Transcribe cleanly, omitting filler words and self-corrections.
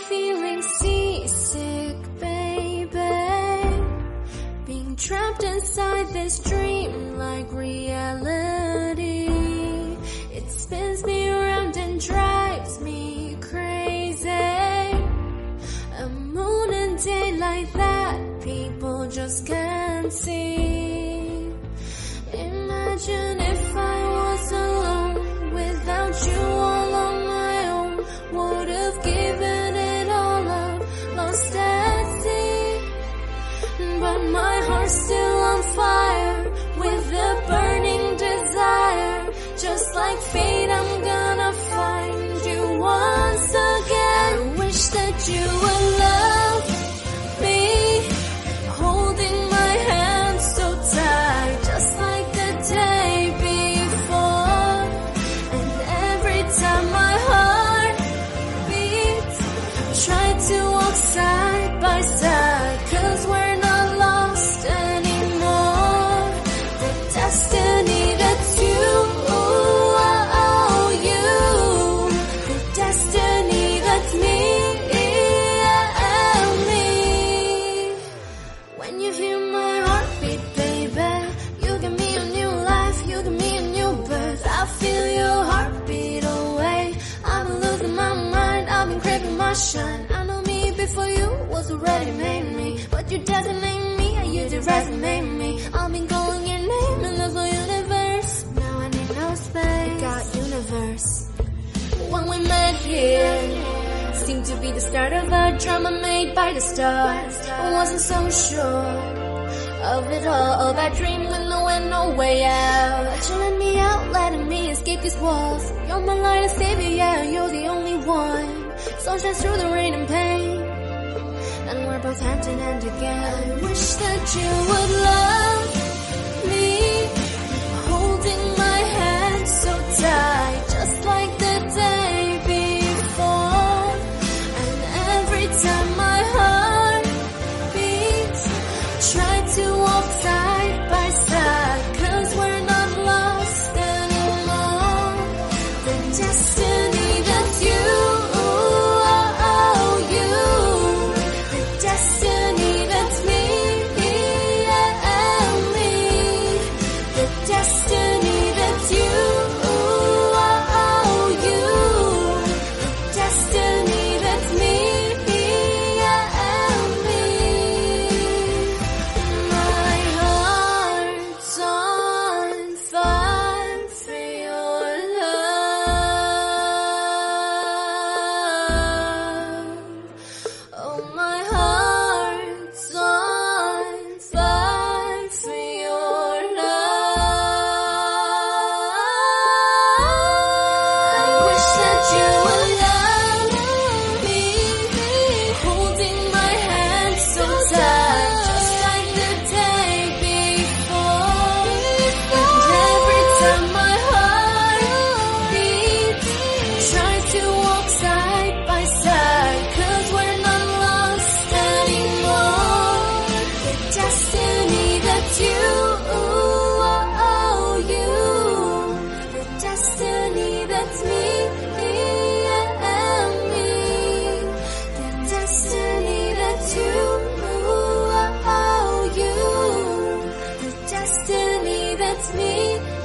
feeling seasick, baby. Being trapped inside this dream like reality. It spins me around and drives me crazy. A moon and daylight that people just can't see. Imagine if I was alone without you all on my own. Would have given it all up, lost at sea. But my heart's still on fire with a burning desire. Just like fate, I'm gonna find you once again. I wish that you would love me, holding my hand so tight, just like the day before. And every time my heart beats, try to walk side by side, 'cause we're not lost anymore. The destiny that's you, the destiny that's me, When you hear my heartbeat, baby, you give me a new life, you give me a new birth. I feel your heartbeat away. I've been losing my mind, I've been craving my shine. I know me before you was already made me, but you designate me, and you did resonate me. I've been calling your name in the whole universe. Now I need no space, got universe. When we met here, seemed to be the start of a drama made by the stars. I wasn't so sure of it all, that dream with no end, no way out. But you let me out, letting me escape these walls. You're my light and savior, yeah, you're the only one. Sunshine through the rain and pain, and we're both hand in hand again. I wish that you would love me, holding my hand so tight, just like the day before. And every time my heart beats, try to walk side by side, 'cause we're not lost anymore. The destiny that's you, the destiny that's me, the destiny that's you, the destiny that's me, My heart's on fire for your love. Oh, my heart's on fire for your love. I wish that you would love me, holding my hand so tight, just like the day before. And every time my heart beats, try to walk side by side, 'cause we're not lost anymore. The destiny that's you, the destiny that's me, the destiny that's you, the destiny that's me.